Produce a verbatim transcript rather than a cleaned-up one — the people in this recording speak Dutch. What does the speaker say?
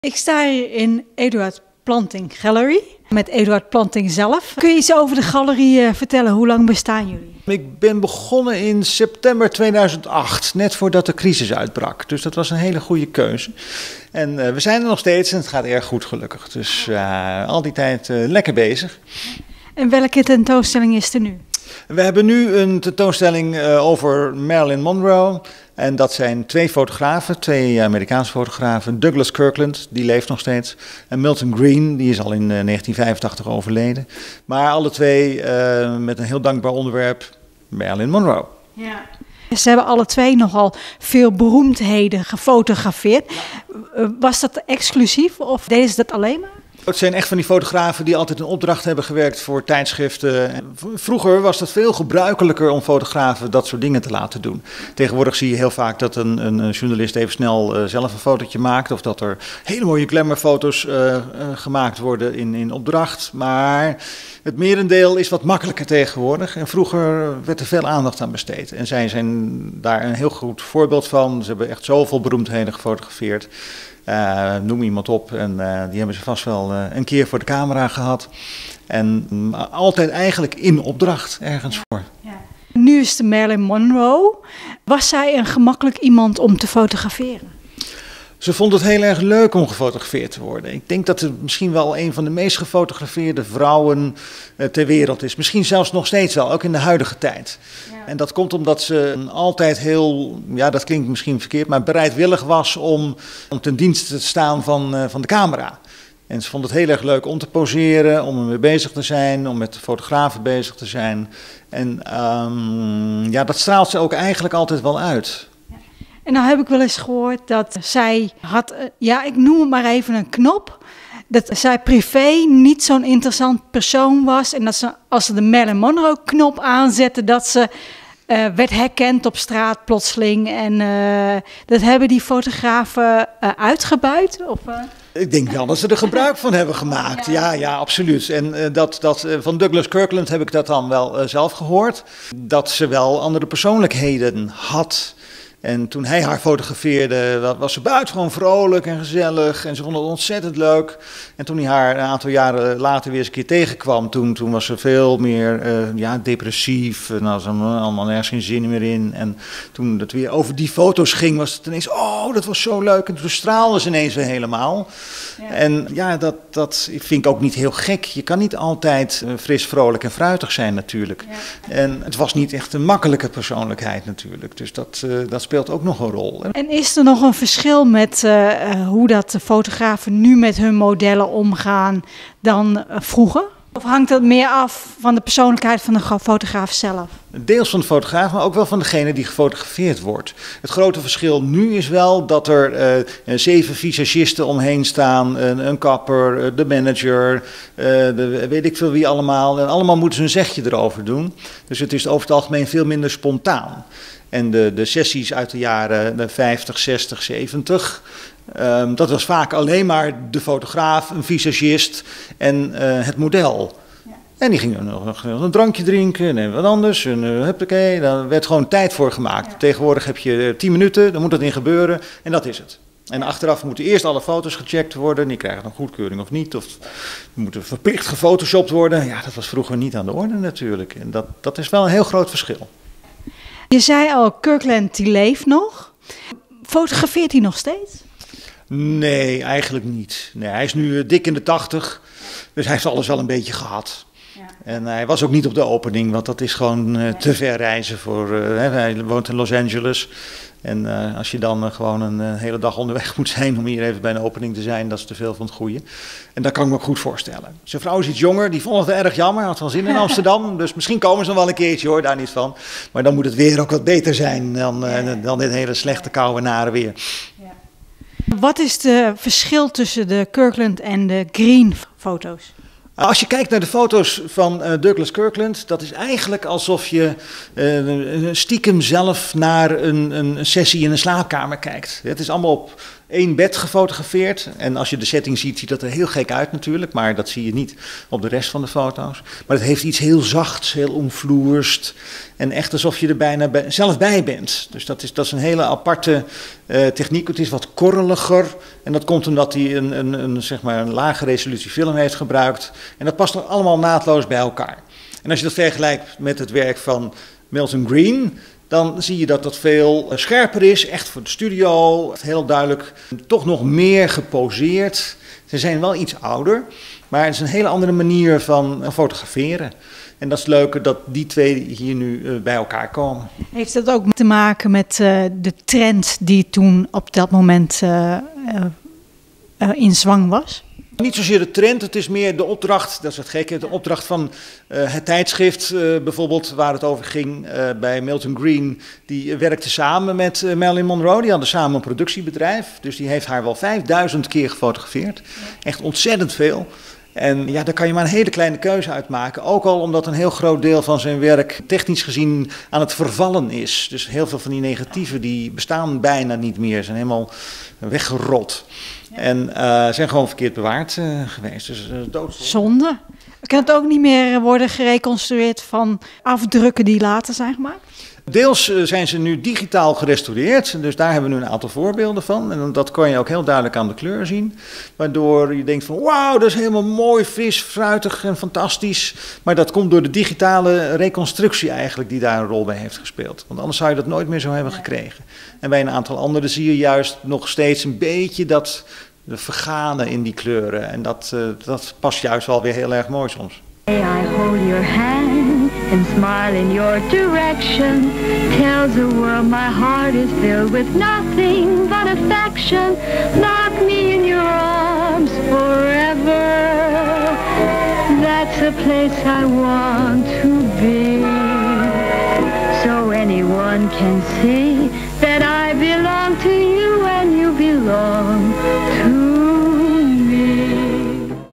Ik sta hier in Eduard Planting Gallery met Eduard Planting zelf. Kun je iets over de galerie uh, vertellen? Hoe lang bestaan jullie? Ik ben begonnen in september tweeduizend acht, net voordat de crisis uitbrak. Dus dat was een hele goede keuze. En uh, we zijn er nog steeds en het gaat erg goed gelukkig. Dus uh, al die tijd uh, lekker bezig. En welke tentoonstelling is er nu? We hebben nu een tentoonstelling uh, over Marilyn Monroe. En dat zijn twee fotografen, twee Amerikaanse fotografen. Douglas Kirkland, die leeft nog steeds. En Milton Green, die is al in uh, negentien vijfentachtig overleden. Maar alle twee uh, met een heel dankbaar onderwerp, Marilyn Monroe. Ja. Ze hebben alle twee nogal veel beroemdheden gefotografeerd. Was dat exclusief of deden ze dat alleen maar? Het zijn echt van die fotografen die altijd een opdracht hebben gewerkt voor tijdschriften. Vroeger was het veel gebruikelijker om fotografen dat soort dingen te laten doen. Tegenwoordig zie je heel vaak dat een, een journalist even snel uh, zelf een fotootje maakt. Of dat er hele mooie glamourfoto's uh, uh, gemaakt worden in, in opdracht. Maar het merendeel is wat makkelijker tegenwoordig. En vroeger werd er veel aandacht aan besteed. En zij zijn daar een heel goed voorbeeld van. Ze hebben echt zoveel beroemdheden gefotografeerd. Uh, noem iemand op en uh, die hebben ze vast wel uh, een keer voor de camera gehad. En um, altijd eigenlijk in opdracht ergens ja, voor. Ja. Nu is de Marilyn Monroe. Was zij een gemakkelijk iemand om te fotograferen? Ze vond het heel erg leuk om gefotografeerd te worden. Ik denk dat ze misschien wel een van de meest gefotografeerde vrouwen uh, ter wereld is. Misschien zelfs nog steeds wel, ook in de huidige tijd. Ja. En dat komt omdat ze altijd heel, ja dat klinkt misschien verkeerd, maar bereidwillig was om, om ten dienste te staan van, uh, van de camera. En ze vond het heel erg leuk om te poseren, om ermee bezig te zijn, om met fotografen bezig te zijn. En um, ja, dat straalt ze ook eigenlijk altijd wel uit. En nou heb ik wel eens gehoord dat zij had, ja ik noem het maar even een knop, dat zij privé niet zo'n interessant persoon was en dat ze als ze de Marilyn Monroe knop aanzette, dat ze uh, werd herkend op straat plotseling en uh, dat hebben die fotografen uh, uitgebuit? Of, uh... Ik denk wel dat ze er gebruik van hebben gemaakt. Ja, ja, absoluut. En uh, dat, dat, uh, van Douglas Kirkland heb ik dat dan wel uh, zelf gehoord, dat ze wel andere persoonlijkheden had. En toen hij haar fotografeerde, was ze buitengewoon vrolijk en gezellig. En ze vond het ontzettend leuk. En toen hij haar een aantal jaren later weer eens een keer tegenkwam, toen, toen was ze veel meer uh, ja, depressief. En had ze allemaal nergens geen zin meer in. En toen het weer over die foto's ging, was het ineens, oh, dat was zo leuk. En toen straalde ze ineens weer helemaal. Ja. En ja, dat, dat vind ik ook niet heel gek. Je kan niet altijd uh, fris, vrolijk en fruitig zijn natuurlijk. Ja. En het was niet echt een makkelijke persoonlijkheid natuurlijk. Dus dat, uh, dat speelt ook nog een rol. En is er nog een verschil met uh, hoe dat de fotografen nu met hun modellen omgaan dan uh, vroeger? Of hangt dat meer af van de persoonlijkheid van de fotograaf zelf? Deels van de fotograaf, maar ook wel van degene die gefotografeerd wordt. Het grote verschil nu is wel dat er uh, zeven visagisten omheen staan, een, een kapper, uh, de manager, uh, de, weet ik veel wie allemaal. En allemaal moeten ze een zegje erover doen. Dus het is over het algemeen veel minder spontaan. En de, de sessies uit de jaren vijftig, zestig, zeventig, um, dat was vaak alleen maar de fotograaf, een visagist en uh, het model. Ja. En die gingen nog een drankje drinken en wat anders. En, uh, huppakee, daar werd gewoon tijd voor gemaakt. Ja. Tegenwoordig heb je tien minuten, dan moet dat in gebeuren en dat is het. En achteraf moeten eerst alle foto's gecheckt worden. Die krijgen dan goedkeuring of niet. Of die moeten verplicht gefotoshopt worden. Ja, dat was vroeger niet aan de orde natuurlijk. En dat, dat is wel een heel groot verschil. Je zei al, Kirkland die leeft nog. Fotografeert hij nog steeds? Nee, eigenlijk niet. Nee, hij is nu dik in de tachtig, dus hij heeft alles wel een beetje gehad. Ja. En hij was ook niet op de opening, want dat is gewoon uh, te ver reizen voor... Uh, hij woont in Los Angeles. En uh, als je dan uh, gewoon een uh, hele dag onderweg moet zijn om hier even bij een opening te zijn, dat is te veel van het goede. En dat kan ik me ook goed voorstellen. Zijn vrouw is iets jonger, die vond het erg jammer, had wel zin in Amsterdam. Dus misschien komen ze nog wel een keertje hoor, daar niet van. Maar dan moet het weer ook wat beter zijn dan, uh, dan dit hele slechte koude nare weer. Ja. Wat is het verschil tussen de Kirkland en de Green foto's? Als je kijkt naar de foto's van uh, Douglas Kirkland, dat is eigenlijk alsof je uh, stiekem zelf naar een, een sessie in een slaapkamer kijkt. Het is allemaal op één bed gefotografeerd. En als je de setting ziet, ziet dat er heel gek uit natuurlijk. Maar dat zie je niet op de rest van de foto's. Maar het heeft iets heel zachts, heel omvloerst. En echt alsof je er bijna bij, zelf bij bent. Dus dat is, dat is een hele aparte uh, techniek. Het is wat korreliger. En dat komt omdat hij een, een, een, zeg maar een lage resolutie film heeft gebruikt. En dat past er allemaal naadloos bij elkaar. En als je dat vergelijkt met het werk van Milton Green, dan zie je dat dat veel scherper is, echt voor de studio, heel duidelijk, toch nog meer geposeerd. Ze zijn wel iets ouder, maar het is een hele andere manier van fotograferen. En dat is het leuke dat die twee hier nu bij elkaar komen. Heeft dat ook te maken met uh, de trend die toen op dat moment uh, uh, uh, in zwang was? Niet zozeer de trend, het is meer de opdracht, dat is het gekke, de opdracht van uh, het tijdschrift uh, bijvoorbeeld, waar het over ging uh, bij Milton Green. Die werkte samen met uh, Marilyn Monroe, die hadden samen een productiebedrijf. Dus die heeft haar wel vijfduizend keer gefotografeerd, echt ontzettend veel. En ja, daar kan je maar een hele kleine keuze uit maken. Ook al omdat een heel groot deel van zijn werk technisch gezien aan het vervallen is. Dus heel veel van die negatieven die bestaan bijna niet meer, zijn helemaal weggerot. Ja. En uh, zijn gewoon verkeerd bewaard uh, geweest. Dus uh, doodzonde. Zonde. Kan het ook niet meer worden gereconstrueerd van afdrukken die later zijn gemaakt? Deels uh, zijn ze nu digitaal gerestaureerd, dus daar hebben we nu een aantal voorbeelden van. En dat kan je ook heel duidelijk aan de kleur zien. Waardoor je denkt van wauw, dat is helemaal mooi, fris, fruitig en fantastisch. Maar dat komt door de digitale reconstructie eigenlijk die daar een rol bij heeft gespeeld. Want anders zou je dat nooit meer zo hebben gekregen. En bij een aantal anderen zie je juist nog steeds een beetje dat vergane in die kleuren. En dat, uh, dat past juist wel weer heel erg mooi soms. I hold your hand and smile in your direction. Tells the world my heart is filled with nothing but affection. Lock me in your arms forever. That's a place I want to be. So anyone can see